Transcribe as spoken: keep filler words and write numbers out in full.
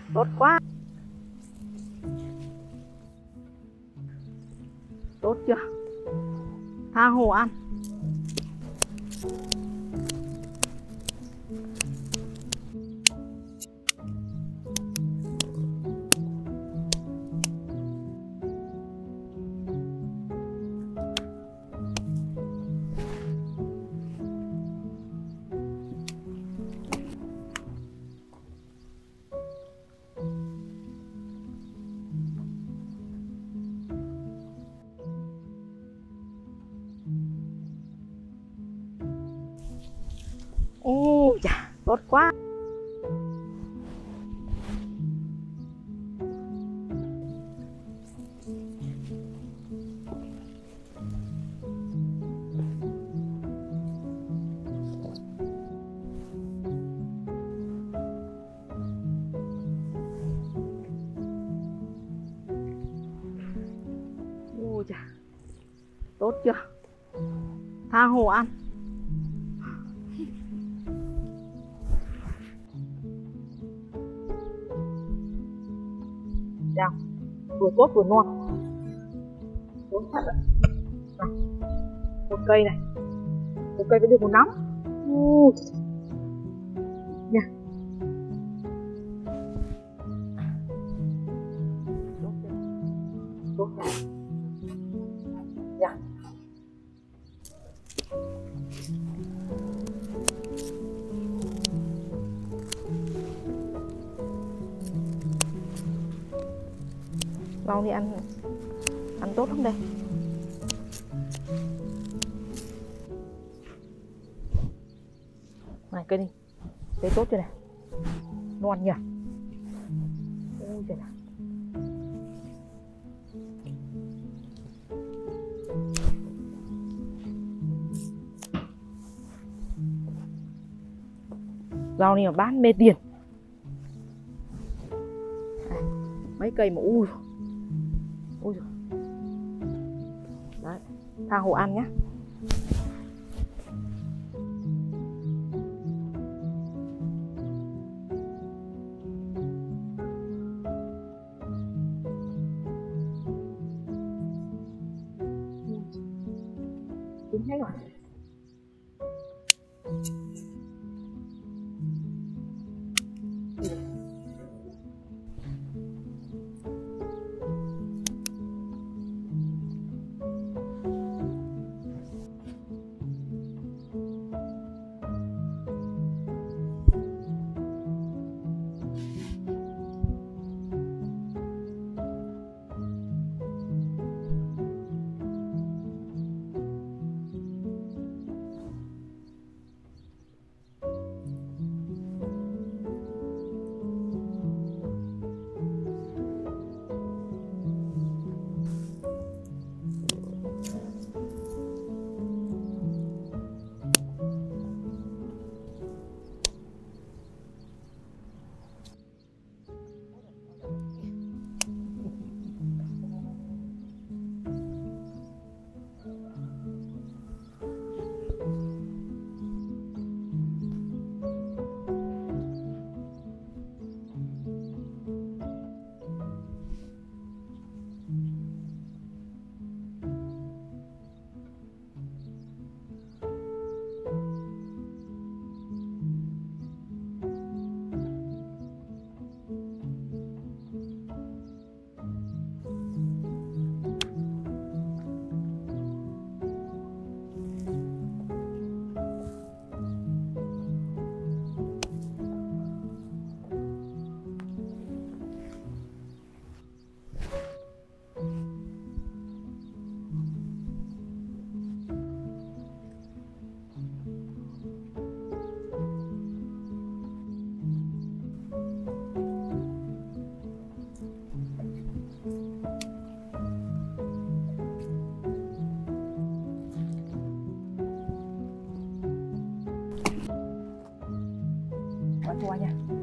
Tốt quá. Tốt chưa? Tha hồ ăn. Ôi chà, tốt quá. Ôi chà, tốt chưa? Tha hồ ăn. Nào, vừa tốt vừa ngon. Tốt thật ạ. Này, một cây này, một cây phải được một nắm. Uh. Nha. Tốt chưa? Tốt rồi. Nha. Rau thì ăn ăn tốt không đây? Này cây đi, cây tốt chưa này? Ngon nhỉ? Ôi trời nào. Rau này mà bán mê tiền. À, mấy cây mà ui. Ôi giời. Đấy, tha hồ ăn nhé. Đúng hết rồi. Qua nha.